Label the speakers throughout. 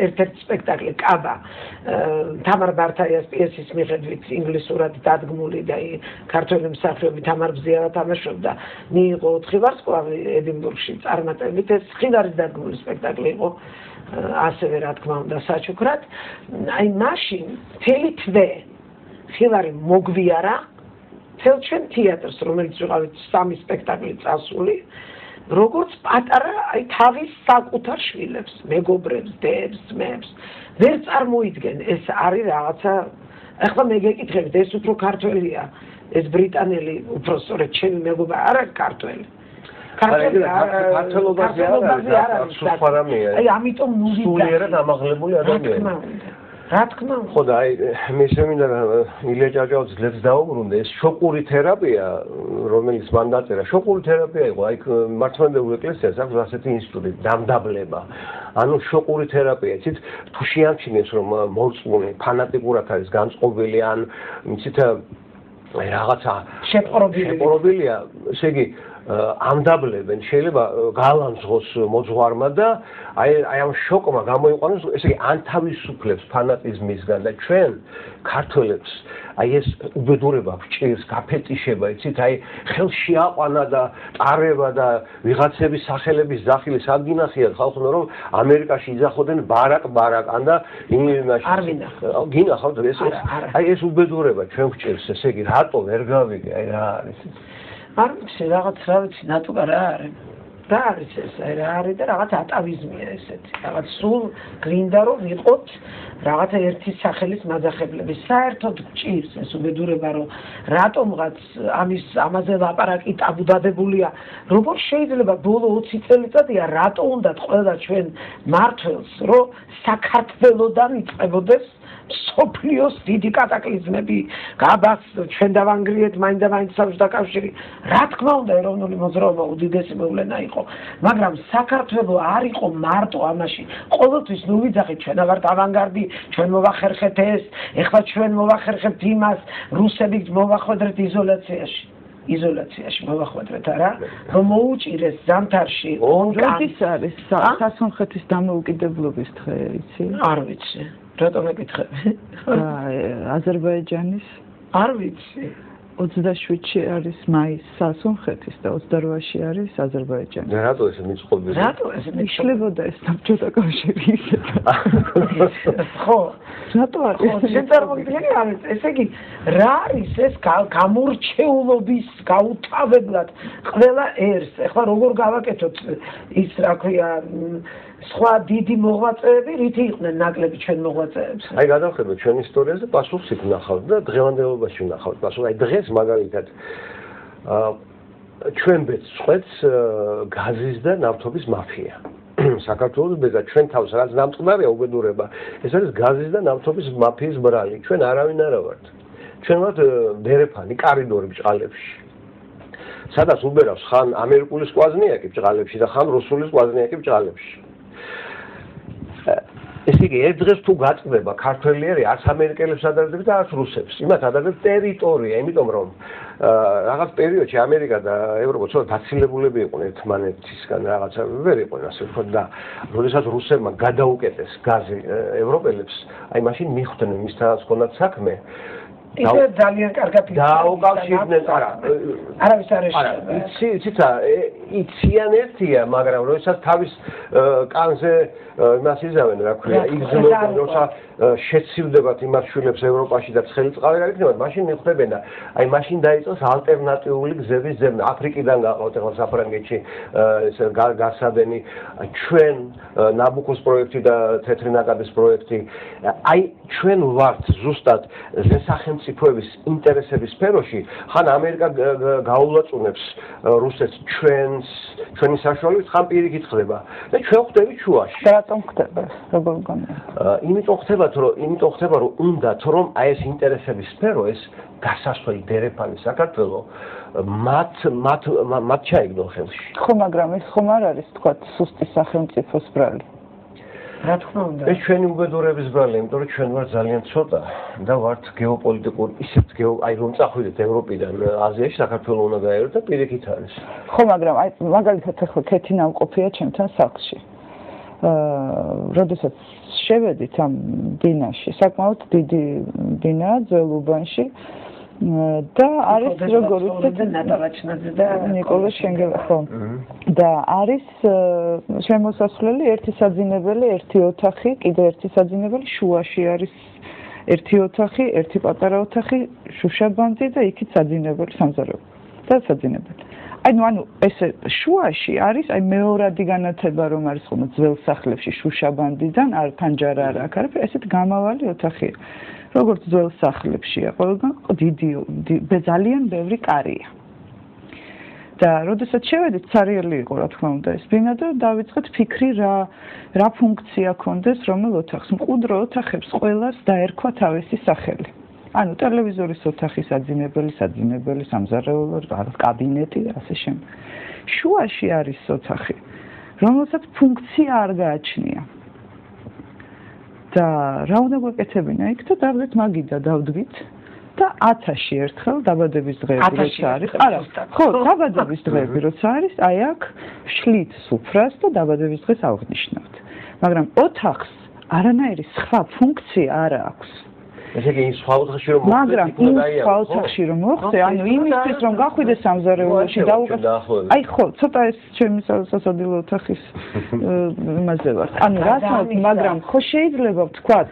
Speaker 1: ერთ-ერთი სპექტაკლი კაბა თამარ ბართაიას პიესის მიხედვით ინგლისურად დადგმული და ქართველი მსახიობი თამარ ბზიავა თამაშობდა მიიღო 4 ვარსკვლავი ედინბურგში წარმატებით ეს ხილარის დადგმული სპექტაკლი იყო ასევე რა თქმა უნდა საჩუქრად აი მაშინ მთელი თვე ხილარი მოგვიარა მთელ ჩვენ თეატრს რომელიც ვიყავით 3 სპექტაკლი წასული როგორც პატარა აი თავის საკუთარ შვილებს, მეგობრებს, დებს, ძმებს ვერ წარმოიდგენ ეს არის რაღაცა ახლა მე გეკითხებით ეს უფრო ქართველია ეს ბრიტანელი უფრო სწორედ ჩემი მეგობარი არ არის ქართველი
Speaker 2: ქართველობაზე არის სუფარამია
Speaker 1: აი ამიტომ ნული
Speaker 2: სულიერად ამაღლებული ადამიანი
Speaker 1: რა თქმა უნდა
Speaker 2: ხო და აი მე შემინდა ილია ჭავჭავაძის ძლებს დაუბრუნდა ეს შოკური თერაპია რომელიც მან დაწერა შოკური თერაპია იყო აი მართლმადიდებლურ ეკლესიას აქვს ასეთი ინსტიტუტი დამდაბლება ანუ შოკური თერაპია იცით თუ შეამჩნიეს რომ მორწმუნე ფანატიკურად არის განწყობილი ან იცით რაღაცა შეპყრობილია ესე იგი ამდაბლებენ შეიძლება გალანძღოს მოძღვარმა და აი ამ შოკმა გამოიყვანოს ესე იგი ანთავისუფლებს ფანატიზმისგან და ჩვენ ქართველებს აი ეს უბედურება გჭირს გაფეტიშება იცით აი ხელში აყვანა და ტარება და ვიღაცების სახელების ზახილი სადგინახიათ ხალხო რომ ამერიკაში იძახოდნენ ბარაკ-ან და ინგლისში
Speaker 1: არ ვინახავ
Speaker 2: გინახავთ ეს აი ეს უბედურება ჩვენ გჭირს ესე იგი რატო ვერ გავიგე აი რა არის
Speaker 1: არ ვიცი რაღაც რა ვიცი ნატურა რა არის რა არის ეს რა არის და რაღაც ატავიზმია ესეთი რაღაც სულ გრინდა რომ ვიყოთ რაღაცა ერთი სახელის მაძახებლები საერთოდ გჭირს ეს უბედურება რომ რატომღაც ამაზე ლაპარაკი ტაბუდადებულია როგორ შეიძლება ბოლო 20 წელიწადია რატო უნდათ ყველა ჩვენ მართველს რომ საქართველოსდან იწყებოდეს სოფლიოს დიდი კატაკლიზმები გაბას ჩვენ დავანგრიეთ მაინდა-მაინც საბჭოთა კავშირი რა თქმა უნდა ეროვნული მოძრაობა უდიდესი მოვლენა იყო მაგრამ საქართველო არ იყო მარტო ამაში ყოველთვის ნუ ვიძახით ჩვენ ვართ ავანგარდი ჩვენ მოვახერხეთ ეს ეხლა ჩვენ მოვახერხებთ იმას რუსები მოვახვედრეთ იზოლაციაში მოვახვედრეთ არა რომ მოუჭირეს ზამთარში
Speaker 3: როდის არის სასუნხეთის დამოუკიდებლობის დღე იცი
Speaker 1: არ ვიცი რატომ ეკითხები?
Speaker 3: აზერბაიჯანის
Speaker 1: არ ვიცი
Speaker 3: 27-ში არის მაის სასუნხეთის და 28-ში არის აზერბაიჯანი.
Speaker 2: და რატო ესე მიწყობდი?
Speaker 1: რატო ესე
Speaker 3: მიშლებოდა ეს საბჭოთა კავშირი ისეთ.
Speaker 1: ხო,
Speaker 3: რატო არის?
Speaker 1: ხო, შენ წარმოგიდგენი ამის, ესე იგი, რა არის ეს გამორჩეულობის გაუთავებლად ყველა ერს. ეხლა როგორ გავაკეთოთ ის რა ქვია სხვა დიდი მოღვაწეები რითი იყვნენ ნაკლები ჩვენ მოღვაწეებს?
Speaker 2: აი გადავხედოთ ჩვენ ისტორიაზე პასუხს იქ ვნახავთ და დღევანდელობაში ვნახავთ პასუხს. აი დღეს მაგალითად ჩვენ ბეწყვეთს გაზის და ნავთობის მაფია. საქართველოს ბედა ჩვენ თავს რაც დამწყნარია უბედურება. ეს არის გაზის და ნავთობის მაფიის ბრალი. ჩვენ არავინ არა ვართ. ჩვენ ვართ დერეფანი კარიდორი ბჭყალებში. სადაც უბერავს ხან ამერიკული სკვაზნიაკი ბჭყალებში და ხან რუსული სკვაზნიაკი ბჭყალებში. ესე იგი, ერთ დღეს თუ გაწყდება ქართველიერი არც ამერიკელებს ადარდებს და არც რუსებს. იმათ ადარდებს ტერიტორია, იმიტომ რომ რაღაც პერიოდში ამერიკა და ევროპა ცოტა დაცილებულები იყვნენ ერთმანეთისგან რაღაცა ვერ იყვნენ ასე ვთქვათ და როდესაც რუსებმა გადაუკეტეს გაზი ევროპელებს, აი მაშინ მიხვდნენ მისთანაც ჰქონდათ საქმე.
Speaker 1: ისე ძალიან კარგად
Speaker 2: დაუკავშირდნენ
Speaker 1: არავის არ ეშვა.
Speaker 2: ციცა იციან ერთია, მაგრამ როდესაც თავის კანზე იმას იზავენ, რა ქვია, იგზნობენ, როცა შეცივდებათ იმას შვილებს ევროპაში და ცხელი წყალი არ იქნებათ, მაშინ მიხვდებენ და აი მაშინ დაიწყეს ალტერნატიული გზების ძებნა. აფრიკიდან გაყავთ ახლა საფრანგეთში ეს გასადენი ჩვენ ნაბუქოს პროექტი და თეთრი ნაკადის პროექტი. აი ჩვენ ვართ ზუსტად სახელმწიფოების ინტერესების სფეროში, ხან ამერიკა გაულაწუნებს რუსეთს ჩვენი საშუალებით, ხან პირიქით ხდება და ჩვენ ხვდებით შუაში.
Speaker 3: რატომ ხდება? როგორ გონია?
Speaker 2: იმიტომ ხდება, რომ უნდათ რომ აი ეს ინტერესების სფერო, ეს გასასვლელი დერეფანი საქართველოს მათ ჩაიგდო ხელში.
Speaker 3: ხო, მაგრამ ეს ხომ არ არის თქვა სუსტი სახელმწიფოს ბრალი.
Speaker 1: რა თქმა უნდა.
Speaker 2: ეს ჩვენი უბედურების ბრალი, იმიტომ რომ ჩვენ ვართ ძალიან ცოტა და ვართ გეოპოლიტიკურ ისეთ აი რომ წახვიდეთ ევროპიდან აზიაში საქართველოს უნდა გაეროთ და პირიქით არის.
Speaker 3: ხო, მაგრამ აი მაგალითად ახლა ქეთი ნამყოფია ჩემთან სახლში. როდესაც შევედით ამ ბინაში, საკმაოდ დიდი ბინაა ძველ უბანში და არის როგორ ვთქვათ ნიკოლა შენგელა ხო და არის შემოსასვლელი ერთი საძინებელი, ერთი ოთახი, კიდევ ერთი საძინებელი, შუაში არის ერთი ოთახი, ერთი პატარა ოთახი, შუშაბანძი და იქით საძინებელი, სამზარეულო და საძინებელი. ანუ ესე შუაში არის აი მეორადი განათება რომ არის ხოლმე ძველ სახლებში შუშაბანდიდან არ ფანჯარა არ აქვს არაფერი ესეთ გამავალი ოთახია როგორც ძველ სახლებშია ყველგან დიდი ძალიან ბევრი კარია და როდესაც შევედით ცარიელი იყო რა თქმა უნდა ეს ბინა და დავიწყეთ ფიქრი რა ფუნქცია ქონდეს რომელ ოთახს მყუდრო ოთახებს ყველას დაერქვა თავისი სახელი ანუ ტელევიზორის ოთახი საძინებელი სამზარეულო კაბინეტი ასე შემდეგ. შუაში არის ოთახი, რომელსაც ფუნქცია არ გააჩნია. და რა უნდა გვეკეთებინა იქ და დავდეთ მაგიდა დავდვით და 1000-ში ერთხელ დაბადების დღეები როცა არის. არა, ხო, დაბადების დღეები როცა არის, აი აქ შლით სუფრას და დაბადების დღეს ავღნიშნავთ. მაგრამ ოთახს არანაირი სხვა ფუნქცია არ აქვს.
Speaker 2: ესე იგი იმ სხვა ოთახში რომ
Speaker 3: მაგრამ იმ სხვა ოთახში რომ მოხდე, ანუ იმისთვის რომ გახვიდე სამზარეულოში და აი ხო, ცოტა ეს ჩემი სასადილო ოთახის იმაზე ვარ. ანუ რასაც მაგრამ ხო შეიძლება ვთქვათ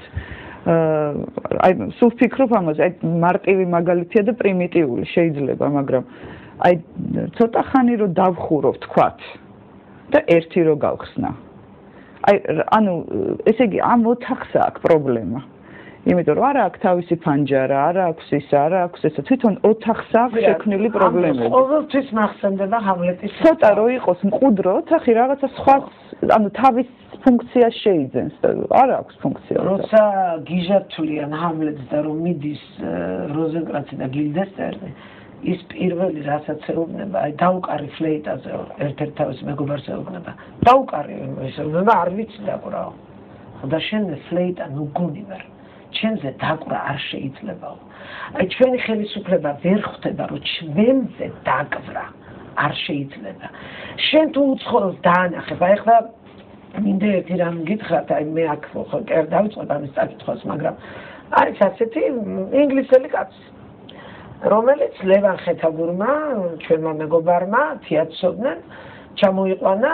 Speaker 3: აი სულ ვფიქრობ ამაზე, აი მარტივი მაგალითია და პრიმიტიული შეიძლება, მაგრამ აი ცოტა ხანი რომ დავხურო ვთქვათ და ერთი რო გავხსნა. აი ანუ ესე იგი ამ ოთახს აქვს პრობლემა. იმიტომ რომ არ აქვს თავისი ფანჯარა, არ აქვს ის, არ აქვს ესა თვითონ ოთახს აქვს შექმნილი პრობლემები.
Speaker 1: ყოველთვის მახსენდება ჰამლეტის.
Speaker 3: ცოტა რო იყოს მყუდრო ოთახი რაღაცა სხვა, ანუ თავის ფუნქციას შეიძენს და არ აქვს ფუნქცია.
Speaker 1: როცა გიჟათვლიან ჰამლეტს და რომ მიდის როზენკრანცი და გილდესტერნი, ის პირველი რასაც ეუბნება, აი დაუკარი ფლეიტაზე ერთ-ერთ თავის მეგობარს ეუბნება. დაუკარი ეუბნება, არ ვიცი დაკვრაო. და შენ ფლეიტა ნუ გონი ვარ. ჩვენზე დაკვრა არ შეიძლებაო. აი ჩვენი ხელისუფლება ვერ ხვდება რომ ჩვენზე დაკვრა არ შეიძლება. შენ თუ უცხოელს დაანახებ, აი ხლა მინდა ერთი რამ გითხრათ, აი მე აქ ხო დავიწყებ ამის წაკითხვას, მაგრამ არის ასეთი ინგლისელი კაცი, რომელიც ლევან ხეთაგურმა, ჩვენმა მეგობარმა, თეატრსოდნენ ჩამოიყვანა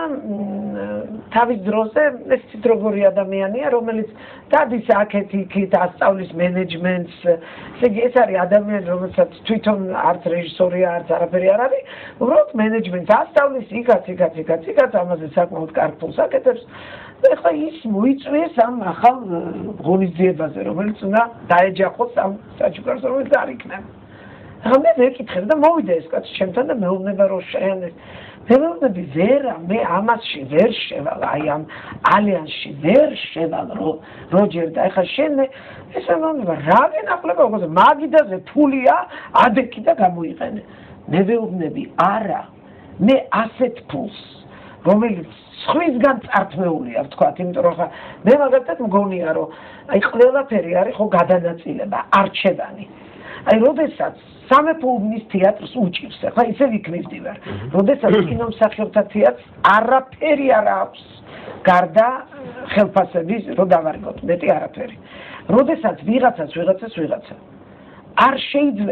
Speaker 1: თავის დროზე ეს როგორი ადამიანია რომელიც დადის აქეთ იქით ასწავლის მენეჯმენტს ესე იგი ეს არის ადამიანი რომელსაც თვითონ არც რეჟისორია არც არაფერი არ არის უბრალოდ მენეჯმენტს ასწავლის იქაც ამაზე საკმაოდ კარგ ფულს აკეთებს და ეხლა ის მოიწვიეს ამ ახალ ღონისძიებაზე რომელიც უნდა დაეჯახოს ამ საჩუქარს რომელიც არ იქნება ახლა მე ვეკითხე და მოვიდა ეს კაცი ჩემთან და მეუბნება რომ შეენეს მეგობრები ვერა მე ამასში ვერ შევალ აი ამ ალიანსში ვერ შევალ როჯერ და ეხლა შენ ეს ამბობა რა ვენახლება უგოზე მაგიდაზე ფულია ადეკი და გამოიყენე მე ვეუბნები არა მე ასეთ ფულს რომელიც სხვისგან წართმეულია ვთქვათ იმიტომ რომ ხა მე მაგალითად მგონია რომ აი ყველაფერი არის ხო გადანაწილება არჩევანი აი როდესაც სამეფო უბნის თეატრს უჭირს, ახლა ისევ იქნებდივარ. როდესაც კინომსახიობთა თეატრს არაფერი არ აქვს, გარდა ხელფასების, რომ დავარგოთ, მეტი არაფერი. როდესაც ვიღაცას არ შეიძლება